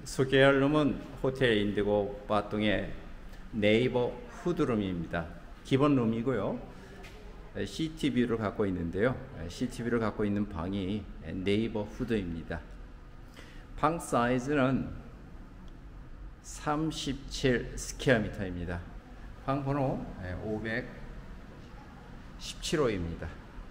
소개할 룸은 호텔 인디고 바둥의 네이버 후드룸입니다. 기본 룸이고요. CCTV를 갖고 있는데요. CCTV를 갖고 있는 방이 네이버 후드입니다. 방 사이즈는 37 스퀘어미터입니다. 방 번호 517호입니다.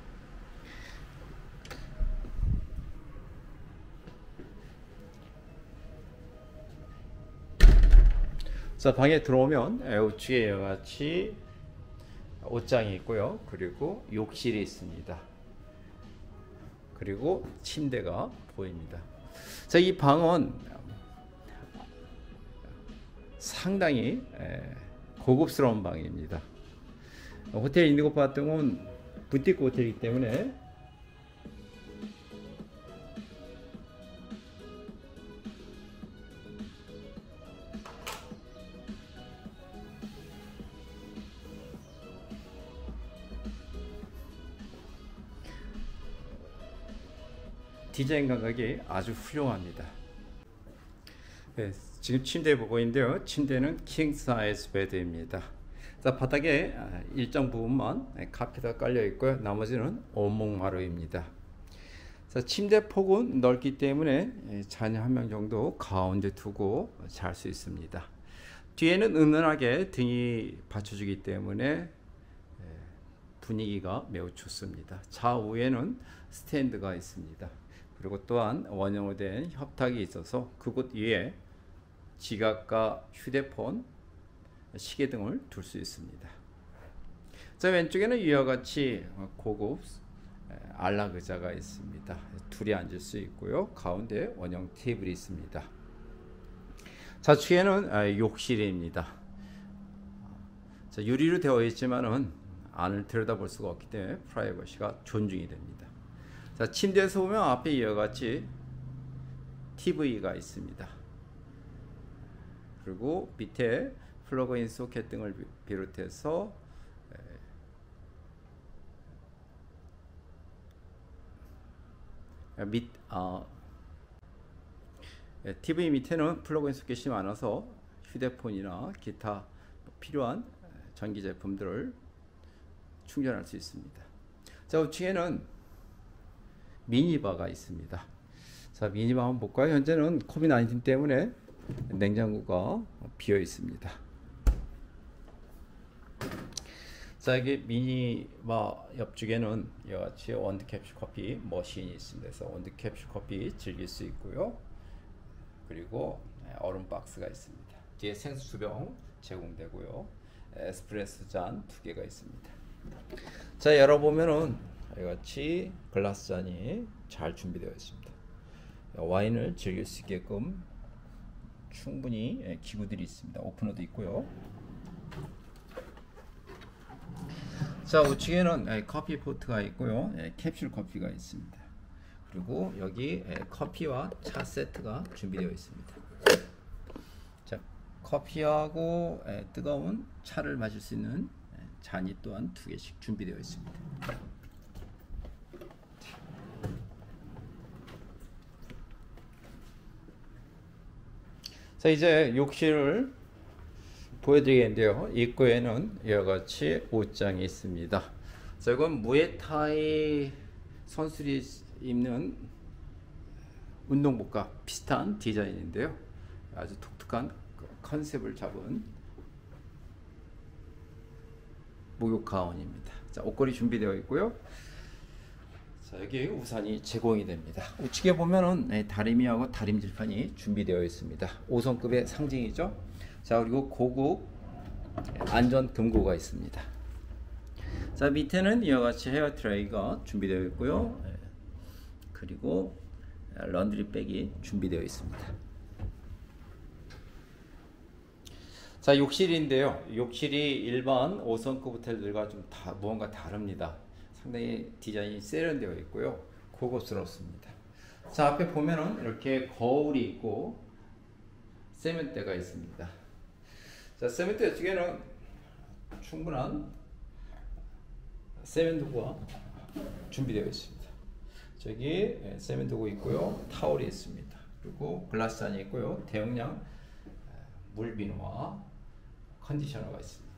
자, 방에 들어오면 우측에 이와 같이 옷장이 있고요. 그리고 욕실이 있습니다. 그리고 침대가 보입니다. 자, 이 방은 상당히 고급스러운 방입니다. 호텔 인디고 바둥은 부티크 호텔이기 때문에 디자인 감각이 아주 훌륭합니다. 네, 지금 침대 보고 있는데요. 침대는 킹 사이즈 베드입니다. 자, 바닥에 일정 부분만 카펫이 깔려 있고요. 나머지는 온목마루입니다. 자, 침대 폭은 넓기 때문에 자녀 한 명 정도 가운데 두고 잘 수 있습니다. 뒤에는 은은하게 등이 받쳐주기 때문에 분위기가 매우 좋습니다. 좌우에는 스탠드가 있습니다. 그리고 또한 원형으로 된 협탁이 있어서 그곳 위에 지갑과 휴대폰, 시계 등을 둘 수 있습니다. 자, 왼쪽에는 이와 같이 고급 안락 의자가 있습니다. 둘이 앉을 수 있고요. 가운데 원형 테이블이 있습니다. 좌측에는 욕실입니다. 자, 유리로 되어 있지만은 안을 들여다볼 수가 없기 때문에 프라이버시가 존중이 됩니다. 자, 침대에서 보면 앞에 이와 같이 TV가 있습니다. 그리고 밑에 플러그인 소켓 등을 비롯해서 TV 밑에는 플러그인 소켓이 많아서 휴대폰이나 기타 필요한 전기 제품들을 충전할 수 있습니다. 자, 우측에는 미니바가 있습니다. 자, 미니바 한번 볼까요? 현재는 코비드-19 때문에 냉장고가 비어 있습니다. 자, 여기 미니바 옆쪽에는 이와 같이 원두 캡슐 커피 머신이 있습니다. 그래서 원두 캡슐 커피 즐길 수 있고요. 그리고 얼음 박스가 있습니다. 뒤에 생수 2병 제공되고요. 에스프레소 잔 2개가 있습니다. 자, 열어보면은 이와 같이 글라스 잔이 잘 준비되어 있습니다. 와인을 즐길 수 있게끔 충분히 기구들이 있습니다. 오프너도 있고요. 자, 우측에는 커피 포트가 있고요. 캡슐 커피가 있습니다. 그리고 여기 커피와 차 세트가 준비되어 있습니다. 자, 커피하고 뜨거운 차를 마실 수 있는 잔이 또한 2개씩 준비되어 있습니다. 자, 이제 욕실을 보여드리겠는데요. 입구에는 이와 같이 옷장이 있습니다. 자, 이건 무에타이 선수들이 입는 운동복과 비슷한 디자인인데요. 아주 독특한 컨셉을 잡은 목욕 가운입니다. 자, 옷걸이 준비되어 있고요. 자, 여기 우산이 제공이 됩니다. 우측에 보면은 다리미하고 다림질판이 준비되어 있습니다. 5성급의 상징이죠. 자, 그리고 고급 안전 금고가 있습니다. 자, 밑에는 이와 같이 헤어 드라이가 준비되어 있고요. 그리고 런드리 백이 준비되어 있습니다. 자, 욕실인데요. 욕실이 일반 5성급 호텔들과 좀 무언가 다릅니다. 상당히 디자인이 세련되어 있고요. 고급스럽습니다. 자, 앞에 보면은 이렇게 거울이 있고 세면대가 있습니다. 자, 세면대 쪽에는 충분한 세면도구가 준비되어 있습니다. 저기 세면도구 있고요. 타월이 있습니다. 그리고 글라스잔이 있고요. 대용량 물비누와 컨디셔너가 있습니다.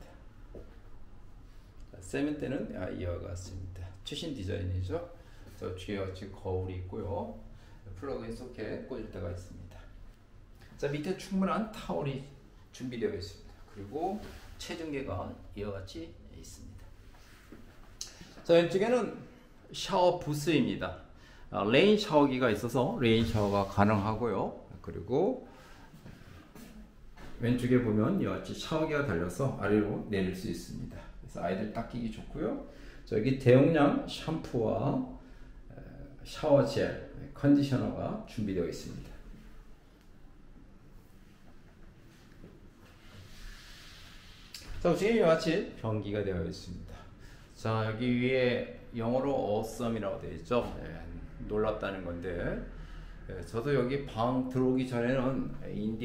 세면대는 이와 같습니다. 최신 디자인이죠. 뒤에 지금 거울이 있고요. 플러그인 소켓 꽂을 데가 있습니다. 자, 밑에 충분한 타월이 준비되어 있습니다. 그리고 체중계가 이와 같이 있습니다. 자, 왼쪽에는 샤워 부스입니다. 레인 샤워기가 있어서 레인 샤워가 가능하고요. 그리고 왼쪽에 보면 이와 같이 샤워기가 달려서 아래로 내릴 수 있습니다. 그래서 아이들 닦이기 좋고요. 저기 대용량 샴푸와 샤워 젤, 컨디셔너가 준비되어 있습니다. 자, 우측에 이와 같이 변기가 되어 있습니다. 자, 여기 위에 영어로 awesome이라고 되어 있죠. 놀랍다는 건데, 저도 여기 방 들어오기 전에는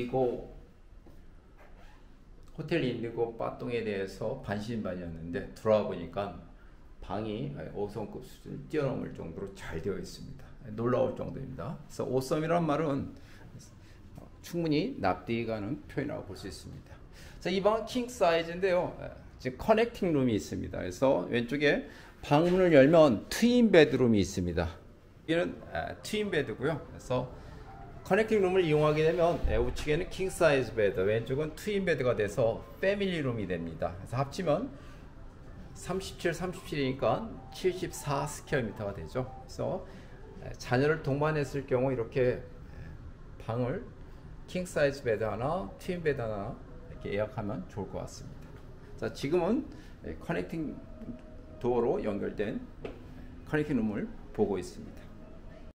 호텔 인디고 빠똥에 대해서 반신반의였는데 들어와 보니까 방이 5성급 수준을 뛰어넘을 정도로 잘 되어 있습니다. 놀라울 정도입니다. 그래서 awesome이란 말은 충분히 납득이 가는 표현이라고 볼 수 있습니다. 자, 이 방은 킹 사이즈인데요. 지금 커넥팅 룸이 있습니다. 그래서 왼쪽에 방문을 열면 트윈 베드룸이 있습니다. 여기는 트윈 베드고요. 그래서 커넥팅 룸을 이용하게 되면 우측에는 킹 사이즈 베드, 왼쪽은 트윈 베드가 돼서 패밀리 룸이 됩니다. 그래서 합치면 37, 37이니까 74 스퀘어미터가 되죠. 그래서 자녀를 동반했을 경우 이렇게 방을 킹 사이즈 베드 하나, 트윈 베드 하나 이렇게 예약하면 좋을 것 같습니다. 자, 지금은 커넥팅 도어로 연결된 커넥팅 룸을 보고 있습니다.